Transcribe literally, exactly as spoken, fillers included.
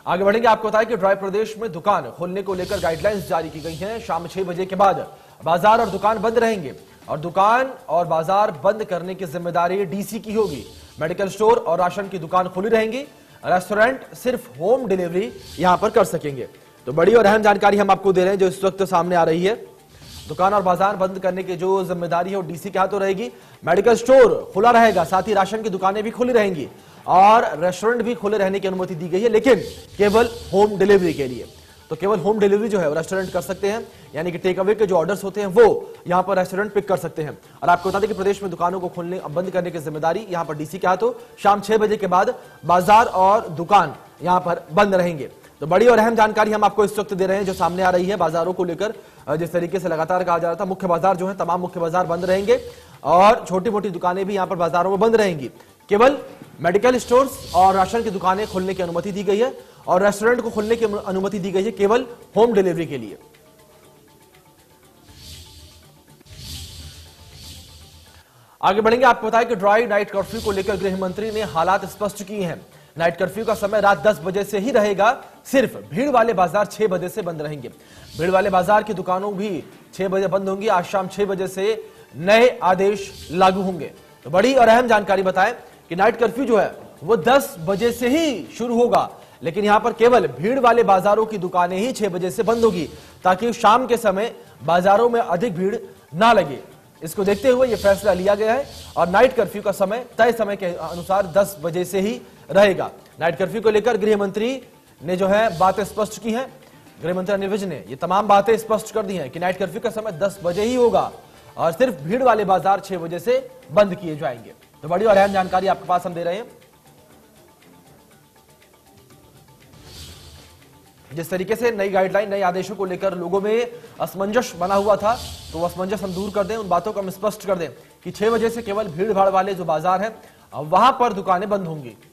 आगे बढ़ेंगे, आपको बताएं कि ड्राई प्रदेश में दुकान खोलने को लेकर गाइडलाइंस जारी की गई हैं। शाम छह बजे के बाद बाजार और दुकान बंद रहेंगे और दुकान और बाजार बंद करने की जिम्मेदारी डीसी की होगी। मेडिकल स्टोर और राशन की दुकान खुली रहेंगी। रेस्टोरेंट सिर्फ होम डिलीवरी यहां पर कर सकेंगे। तो बड़ी और अहम जानकारी हम आपको दे रहे हैं जो इस वक्त सामने आ रही है। दुकान और बाजार बंद करने की जो जिम्मेदारी है वो डीसी के हाथों रहेगी। मेडिकल स्टोर खुला रहेगा, साथ ही राशन की दुकानें भी खुली रहेंगी और रेस्टोरेंट भी खुले रहने की अनुमति दी गई है, लेकिन केवल होम डिलीवरी के लिए। तो केवल होम डिलीवरी जो है वो रेस्टोरेंट कर सकते हैं, यानी कि टेक अवे के जो ऑर्डर्स होते हैं वो यहां पर रेस्टोरेंट पिक कर सकते हैं। और आपको बता दें कि प्रदेश में दुकानों को खोलने बंद करने की जिम्मेदारी यहां पर डीसी के हाथों। शाम छह बजे के बाद बाजार और दुकान यहां पर बंद रहेंगे। तो बड़ी और अहम जानकारी हम आपको इस वक्त दे रहे हैं जो सामने आ रही है बाजारों को लेकर। जिस तरीके से लगातार कहा जा रहा था, मुख्य बाजार जो है तमाम मुख्य बाजार बंद रहेंगे और छोटी मोटी दुकानें भी यहां पर बाजारों में बंद रहेंगी। केवल मेडिकल स्टोर्स और राशन की दुकानें खोलने की अनुमति दी गई है और रेस्टोरेंट को खोलने की अनुमति दी गई है केवल होम डिलीवरी के लिए। आगे बढ़ेंगे, आपको बताएं कि ड्राई नाइट कर्फ्यू को लेकर गृह मंत्री ने हालात स्पष्ट किए हैं। नाइट कर्फ्यू का समय रात दस बजे से ही रहेगा, सिर्फ भीड़ वाले बाजार छह बजे से बंद रहेंगे। भीड़ वाले बाजार की दुकानों भी छह बजे बंद होंगी। आज शाम छह बजे से नए आदेश लागू होंगे। तो बड़ी और अहम जानकारी बताएं कि नाइट कर्फ्यू जो है वो दस बजे से ही शुरू होगा, लेकिन यहां पर केवल भीड़ वाले बाजारों की दुकानें ही छह बजे से बंद होगी, ताकि शाम के समय बाजारों में अधिक भीड़ ना लगे। इसको देखते हुए यह फैसला लिया गया है और नाइट कर्फ्यू का समय तय समय के अनुसार दस बजे से ही रहेगा। नाइट कर्फ्यू को लेकर गृह मंत्री ने जो है बातें स्पष्ट की हैं। गृह मंत्री अनिल विज ने ये तमाम बातें स्पष्ट कर दी हैं कि नाइट कर्फ्यू का समय दस बजे ही होगा और सिर्फ भीड़ वाले बाजार छह बजे से बंद किए जाएंगे। तो बड़ी और अहम जानकारी आपके पास हम दे रहे हैं। जिस तरीके से नई गाइडलाइन, नए आदेशों को लेकर लोगों में असमंजस बना हुआ था, तो असमंजस हम दूर कर दें, उन बातों को हम स्पष्ट कर दें कि छह बजे से केवल भीड़ भाड़ वाले जो बाजार हैं वहां पर दुकानें बंद होंगी।